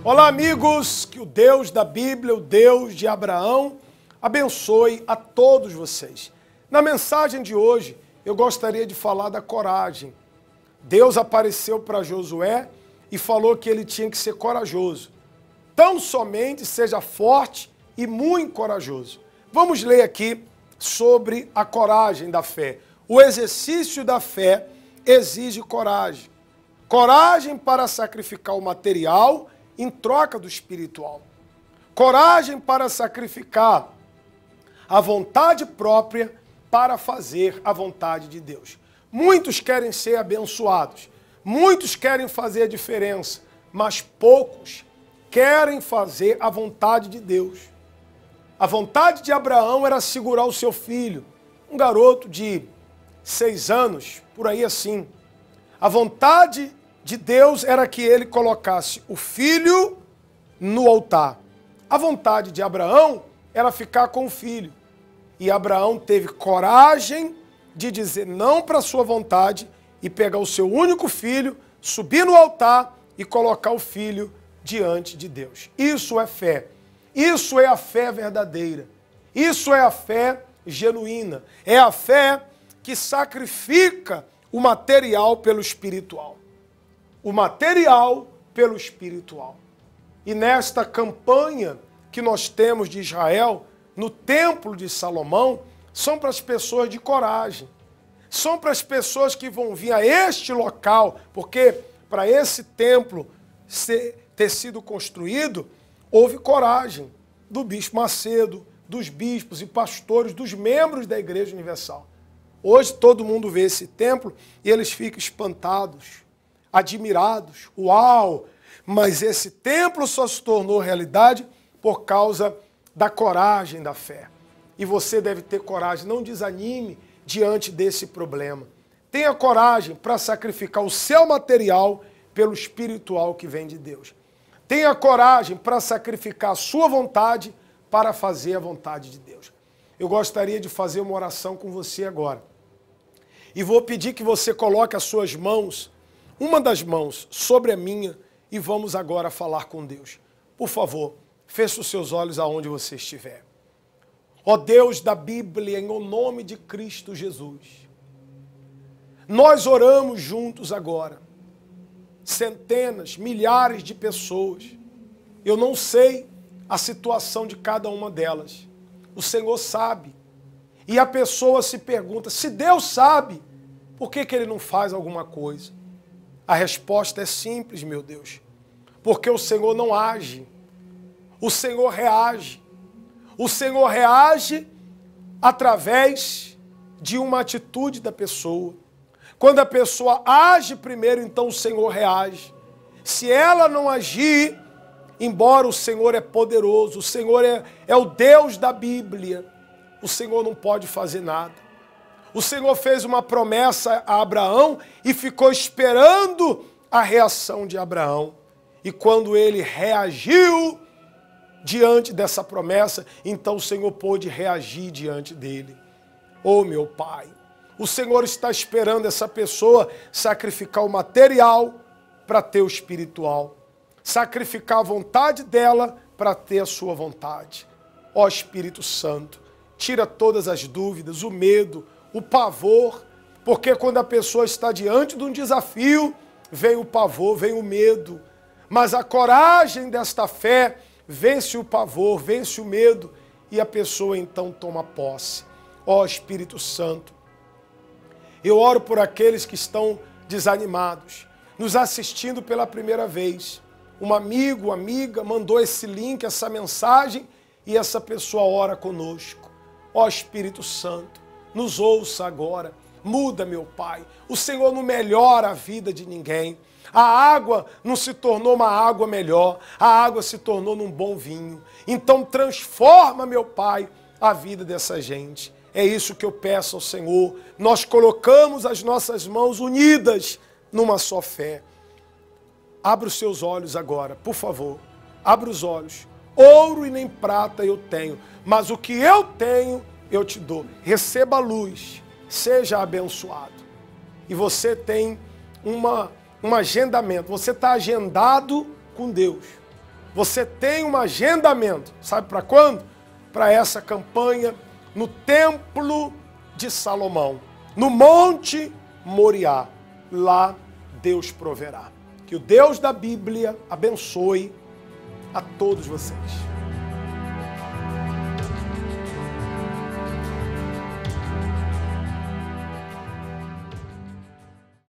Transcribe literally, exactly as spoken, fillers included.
Olá, amigos, que o Deus da Bíblia, o Deus de Abraão, abençoe a todos vocês. Na mensagem de hoje, eu gostaria de falar da coragem. Deus apareceu para Josué e falou que ele tinha que ser corajoso. Tão somente seja forte e muito corajoso. Vamos ler aqui sobre a coragem da fé. O exercício da fé exige coragem. Coragem para sacrificar o material em troca do espiritual. Coragem para sacrificar a vontade própria para fazer a vontade de Deus. Muitos querem ser abençoados, muitos querem fazer a diferença, mas poucos querem fazer a vontade de Deus. A vontade de Abraão era segurar o seu filho, um garoto de seis anos, por aí assim. A vontade de Deus era que ele colocasse o filho no altar. A vontade de Abraão era ficar com o filho. E Abraão teve coragem de dizer não para a sua vontade e pegar o seu único filho, subir no altar e colocar o filho diante de Deus. Isso é fé. Isso é a fé verdadeira. Isso é a fé genuína. É a fé que sacrifica o material pelo espiritual. O material pelo espiritual. E nesta campanha que nós temos de Israel, no Templo de Salomão, são para as pessoas de coragem. São para as pessoas que vão vir a este local, porque para esse templo ser, ter sido construído, houve coragem do bispo Macedo, dos bispos e pastores, dos membros da Igreja Universal. Hoje todo mundo vê esse templo e eles ficam espantados, admirados. Uau! Mas esse templo só se tornou realidade por causa da coragem da fé. E você deve ter coragem, não desanime diante desse problema. Tenha coragem para sacrificar o seu material pelo espiritual que vem de Deus. Tenha coragem para sacrificar a sua vontade para fazer a vontade de Deus. Eu gostaria de fazer uma oração com você agora. E vou pedir que você coloque as suas mãos, uma das mãos, sobre a minha, e vamos agora falar com Deus. Por favor, feche os seus olhos aonde você estiver. Ó Deus da Bíblia, em nome de Cristo Jesus, nós oramos juntos agora. Centenas, milhares de pessoas. Eu não sei a situação de cada uma delas. O Senhor sabe. E a pessoa se pergunta, se Deus sabe, por que que Ele não faz alguma coisa? A resposta é simples, meu Deus. Porque o Senhor não age. O Senhor reage. O Senhor reage através de uma atitude da pessoa. Quando a pessoa age primeiro, então o Senhor reage. Se ela não agir, embora o Senhor é poderoso, o Senhor é, é o Deus da Bíblia, o Senhor não pode fazer nada. O Senhor fez uma promessa a Abraão e ficou esperando a reação de Abraão. E quando ele reagiu diante dessa promessa, então o Senhor pôde reagir diante dele. Oh, meu Pai, o Senhor está esperando essa pessoa sacrificar o material para ter o espiritual. Sacrificar a vontade dela para ter a sua vontade. Ó Espírito Santo, tira todas as dúvidas, o medo, o pavor, porque quando a pessoa está diante de um desafio, vem o pavor, vem o medo. Mas a coragem desta fé vence o pavor, vence o medo e a pessoa então toma posse. Ó Espírito Santo, eu oro por aqueles que estão desanimados, nos assistindo pela primeira vez. Um amigo, amiga, mandou esse link, essa mensagem e essa pessoa ora conosco. Ó Espírito Santo, nos ouça agora, muda, meu Pai. O Senhor não melhora a vida de ninguém. A água não se tornou uma água melhor, a água se tornou num bom vinho. Então transforma, meu Pai, a vida dessa gente. É isso que eu peço ao Senhor. Nós colocamos as nossas mãos unidas numa só fé. Abra os seus olhos agora, por favor. Abra os olhos. Ouro e nem prata eu tenho, mas o que eu tenho eu te dou. Receba a luz, seja abençoado. E você tem uma... um agendamento, você está agendado com Deus. você tem um agendamento, sabe para quando? Para essa campanha no Templo de Salomão, no Monte Moriá. Lá Deus proverá. Que o Deus da Bíblia abençoe a todos vocês.